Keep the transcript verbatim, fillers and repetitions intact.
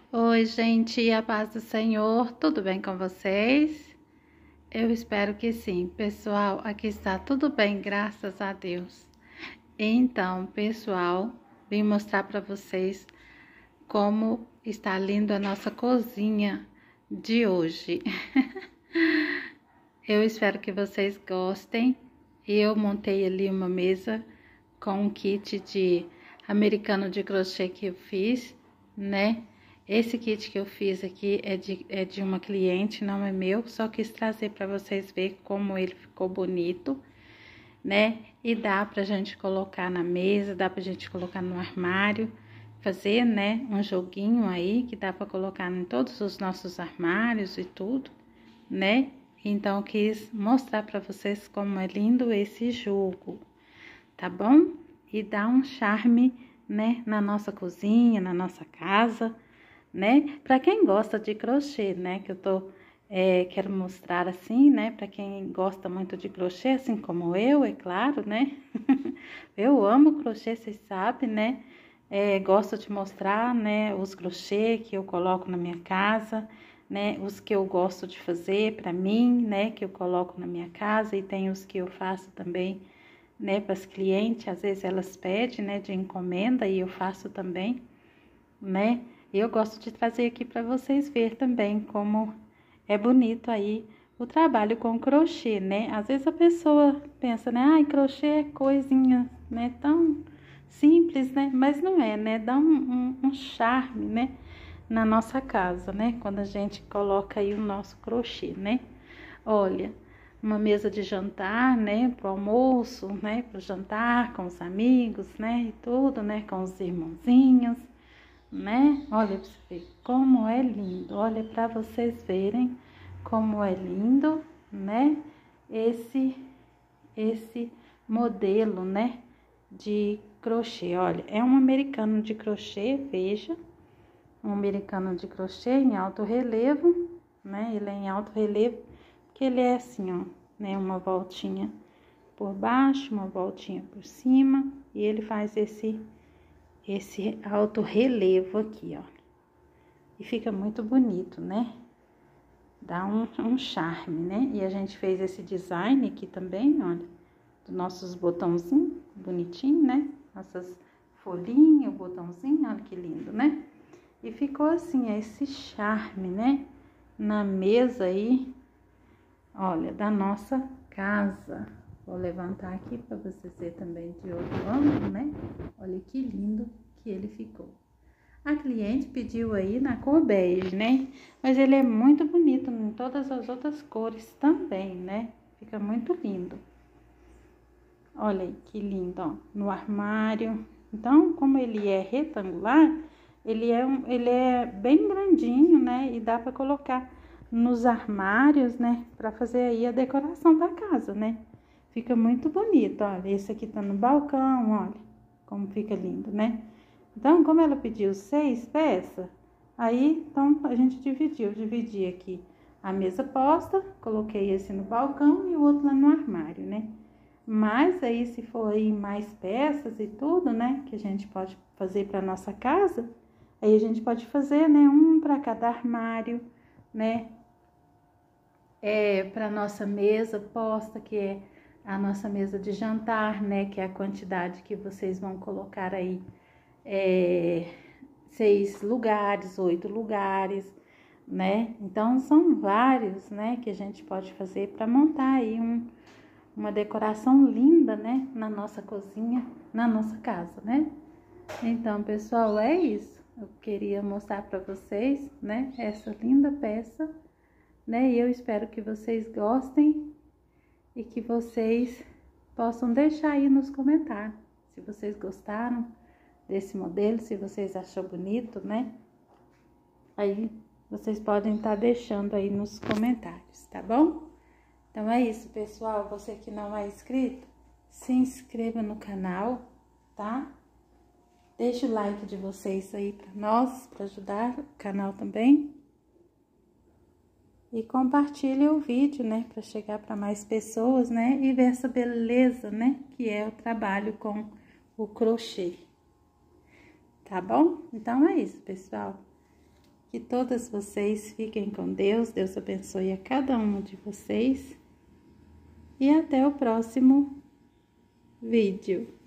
Oi, gente, a paz do Senhor, tudo bem com vocês? Eu espero que sim. Pessoal, aqui está tudo bem, graças a Deus. Então, pessoal, vim mostrar para vocês como está lindo a nossa cozinha de hoje. Eu espero que vocês gostem. Eu montei ali uma mesa com um kit de americano de crochê que eu fiz, né? Esse kit que eu fiz aqui é de, é de uma cliente, não é meu, só quis trazer para vocês verem como ele ficou bonito, né? E dá pra gente colocar na mesa, dá pra gente colocar no armário, fazer, né, um joguinho aí que dá pra colocar em todos os nossos armários e tudo, né? Então, eu quis mostrar pra vocês como é lindo esse jogo, tá bom? E dá um charme, né, na nossa cozinha, na nossa casa, né? Para quem gosta de crochê, né? Que eu tô, é, quero mostrar assim, né? Para quem gosta muito de crochê, assim como eu, é claro, né? Eu amo crochê, vocês sabem, né? É, gosto de mostrar, né? Os crochê que eu coloco na minha casa, né? Os que eu gosto de fazer para mim, né? Que eu coloco na minha casa e tem os que eu faço também, né? Para as clientes, às vezes elas pedem, né? De encomenda e eu faço também, né? Eu gosto de trazer aqui para vocês ver também como é bonito aí o trabalho com crochê, né? Às vezes a pessoa pensa, né? Ai, crochê é coisinha, né? Tão simples, né? Mas não é, né? Dá um, um, um charme, né? Na nossa casa, né? Quando a gente coloca aí o nosso crochê, né? Olha, uma mesa de jantar, né? Pro almoço, né? Pro jantar com os amigos, né? E tudo, né? Com os irmãozinhos, né? Olha pra você ver como é lindo. Olha para vocês verem como é lindo, né? Esse esse modelo, né? De crochê. Olha, é um americano de crochê, veja, um americano de crochê em alto relevo, né? Ele é em alto relevo, porque ele é assim, ó, né? Uma voltinha por baixo, uma voltinha por cima, e ele faz esse esse alto relevo aqui, ó. E fica muito bonito, né? Dá um, um charme, né? E a gente fez esse design aqui também, olha, dos nossos botãozinhos, bonitinho, né? Nossas folhinhas, o botãozinho, olha que lindo, né? E ficou assim, esse charme, né? Na mesa aí, olha, da nossa casa. Vou levantar aqui para vocês verem também de outro ângulo, né? Olha que lindo que ele ficou. A cliente pediu aí na cor bege, né? Mas ele é muito bonito em todas as outras cores também, né? Fica muito lindo. Olha aí que lindo, ó, no armário. Então, como ele é retangular, ele é, um, ele é bem grandinho, né? E dá para colocar nos armários, né? Para fazer aí a decoração da casa, né? Fica muito bonito, olha. Esse aqui tá no balcão, olha como fica lindo, né? Então, como ela pediu seis peças, aí, então, a gente dividiu. Dividi aqui a mesa posta, coloquei esse no balcão e o outro lá no armário, né? Mas aí, se for aí mais peças e tudo, né? Que a gente pode fazer para nossa casa, aí a gente pode fazer, né? Um para cada armário, né? É, para nossa mesa posta, que é a nossa mesa de jantar, né? Que é a quantidade que vocês vão colocar aí. É, seis lugares, oito lugares, né? Então, são vários, né? Que a gente pode fazer para montar aí um, uma decoração linda, né? Na nossa cozinha, na nossa casa, né? Então, pessoal, é isso. Eu queria mostrar para vocês, né? Essa linda peça, né? E eu espero que vocês gostem e que vocês possam deixar aí nos comentários se vocês gostaram desse modelo, se vocês acham bonito, né? Aí vocês podem estar deixando aí nos comentários, tá bom? Então é isso, pessoal. Você que não é inscrito, se inscreva no canal, tá? Deixa o like de vocês aí para nós, para ajudar o canal também. E compartilhe o vídeo, né? Para chegar para mais pessoas, né? E ver essa beleza, né? Que é o trabalho com o crochê. Tá bom? Então é isso, pessoal. Que todas vocês fiquem com Deus, Deus abençoe a cada um de vocês. E até o próximo vídeo.